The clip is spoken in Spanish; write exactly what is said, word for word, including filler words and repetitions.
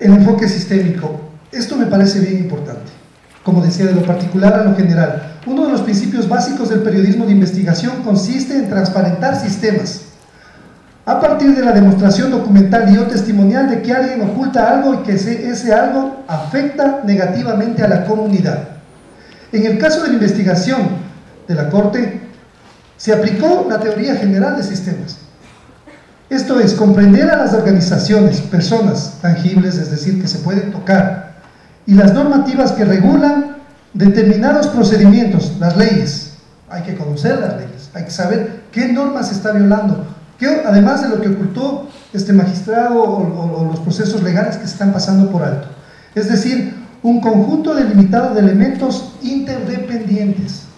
el enfoque sistémico. Esto me parece bien importante. Como decía, de lo particular a lo general. Uno de los principios básicos del periodismo de investigación consiste en transparentar sistemas, a partir de la demostración documental y o testimonial de que alguien oculta algo y que ese, ese algo afecta negativamente a la comunidad. En el caso de la investigación de la Corte, se aplicó la teoría general de sistemas. Esto es, comprender a las organizaciones, personas tangibles, es decir, que se pueden tocar, y las normativas que regulan determinados procedimientos, las leyes. Hay que conocer las leyes, hay que saber qué normas se está violando, que, además de lo que ocultó este magistrado o, o, o los procesos legales que se están pasando por alto. Es decir, un conjunto delimitado de elementos interdependientes.